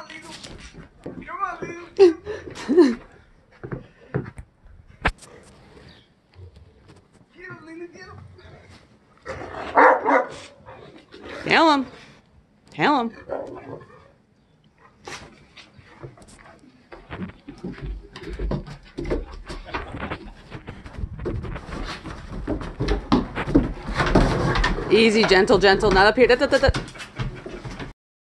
Leeloo. Come on, Leeloo. Get him, Leeloo, get him. Tell him. Tell him. Easy, gentle, gentle. Not up here.